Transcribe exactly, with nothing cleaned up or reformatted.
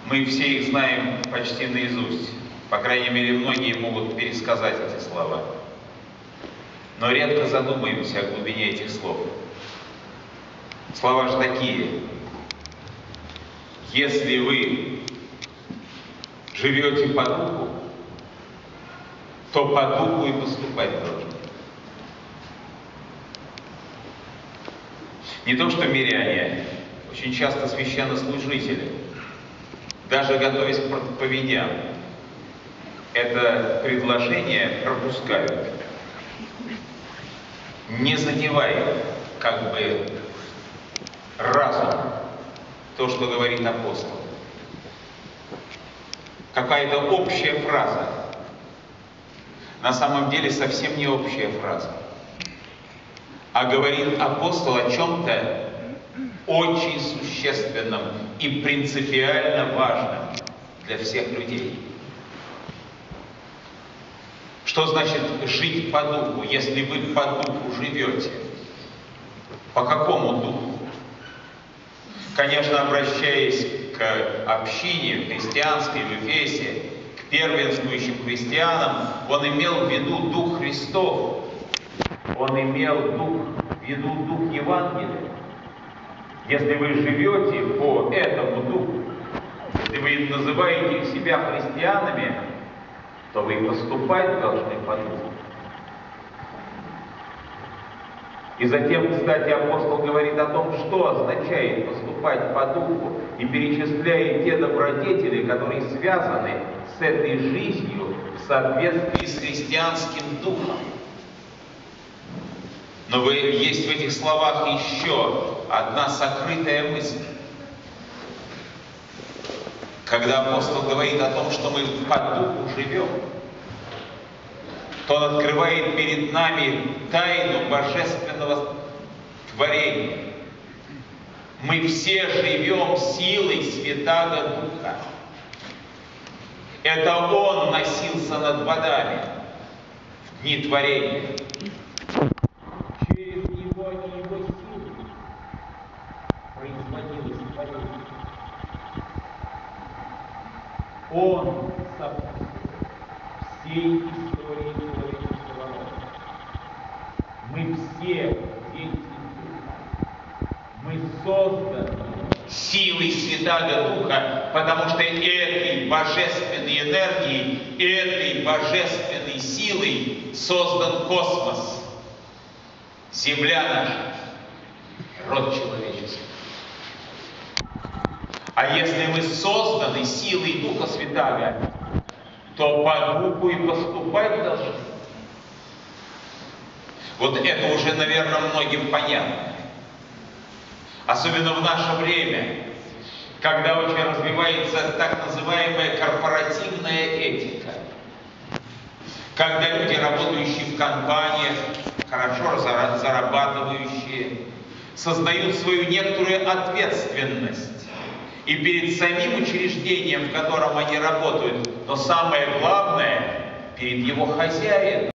Мы все их знаем почти наизусть. По крайней мере, многие могут пересказать эти слова. Но редко задумаемся о глубине этих слов. Слова же такие: если вы живете по духу, то по духу и поступать должны. Не то что миряне, очень часто священнослужители, даже готовясь к проповедям, это предложение пропускают, не задевая как бы разум, то, что говорит апостол. Какая-то общая фраза. На самом деле совсем не общая фраза. А говорит апостол о чем-то очень существенном и принципиально важном для всех людей. Что значит жить по духу, если вы по духу живете? По какому духу? Конечно, обращаясь к общине христианской в Эфесе, к первенствующим христианам, он имел в виду Дух Христов. Он имел дух, в виду Дух Евангелия. Если вы живете по этому Духу, если вы называете себя христианами, то вы поступать должны по Духу. И затем, кстати, апостол говорит о том, что означает поступать по Духу, и перечисляет те добродетели, которые связаны с этой жизнью в соответствии с христианским Духом. Но вы, есть в этих словах еще одна сокрытая мысль. Когда апостол говорит о том, что мы по духу живем, то он открывает перед нами тайну божественного творения. Мы все живем силой Святаго Духа. Это Он носился над водами в дни творения. Через Него и Его силы производилось творение. Он сопутствует всей истории человеческого рода. Мы все дети Духа. Мы созданы силой Святаго Духа, потому что этой божественной энергией, этой божественной силой создан космос, Земля наша, род человеческий. А если мы созданы силой Духа Святаго, то по духу и поступать должны. Вот это уже, наверное, многим понятно. Особенно в наше время, когда очень развивается так называемая корпоративная этика. Когда люди, работающие в компаниях, хорошо зарабатывающие, создают свою некоторую ответственность и перед самим учреждением, в котором они работают, но самое главное, перед его хозяином.